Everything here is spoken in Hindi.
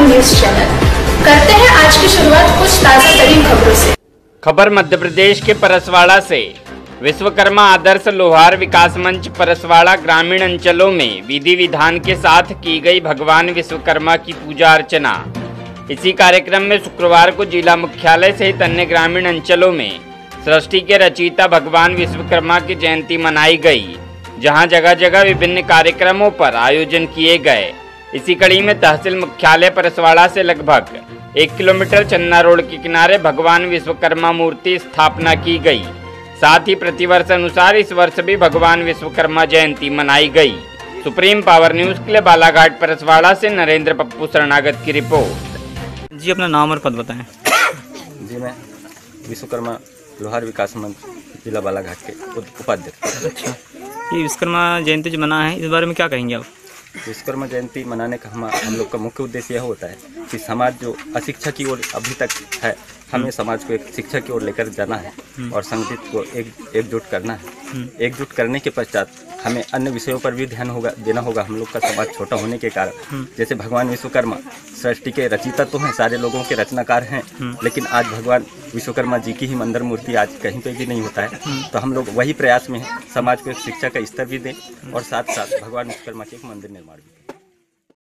वर्तमान न्यूज चैनल। करते हैं आज की शुरुआत कुछ ताजा तरीन खबरों से। खबर मध्य प्रदेश के परसवाड़ा से। विश्वकर्मा आदर्श लोहार विकास मंच परसवाड़ा ग्रामीण अंचलों में विधि विधान के साथ की गई भगवान विश्वकर्मा की पूजा अर्चना। इसी कार्यक्रम में शुक्रवार को जिला मुख्यालय सहित अन्य ग्रामीण अंचलों में सृष्टि के रचयिता भगवान विश्वकर्मा की जयंती मनाई गई, जहां जगह जगह विभिन्न कार्यक्रमों पर आयोजन किए गए। इसी कड़ी में तहसील मुख्यालय परसवाड़ा से लगभग 1 किलोमीटर चन्ना रोड के किनारे भगवान विश्वकर्मा मूर्ति स्थापना की गई। साथ ही प्रतिवर्ष अनुसार इस वर्ष भी भगवान विश्वकर्मा जयंती मनाई गई। सुप्रीम पावर न्यूज के लिए बालाघाट परसवाड़ा से नरेंद्र पप्पू शरणागत की रिपोर्ट। जी, अपना नाम और पद बताएं। जी, मैं विश्वकर्मा लोहार विकास मंच जिला बालाघाट के उपाध्यक्ष। अच्छा, ये विश्वकर्मा जयंती जो मना है, इस बारे में क्या कहेंगे आप? विश्वकर्मा जयंती मनाने का हम लोग का मुख्य उद्देश्य यह होता है कि समाज जो अशिक्षा की ओर अभी तक है, हमें समाज को एक शिक्षा की ओर लेकर जाना है और संगठित को एकजुट करना है। एकजुट करने के पश्चात हमें अन्य विषयों पर भी ध्यान देना होगा। हम लोग का समाज छोटा होने के कारण, जैसे भगवान विश्वकर्मा सृष्टि के रचयिता तो हैं, सारे लोगों के रचनाकार हैं, लेकिन आज भगवान विश्वकर्मा जी की ही मंदिर मूर्ति आज कहीं पे भी नहीं होता है। तो हम लोग वही प्रयास में हैं, समाज को एक शिक्षा का स्तर भी दें और साथ साथ भगवान विश्वकर्मा के एक मंदिर निर्माण भी करें।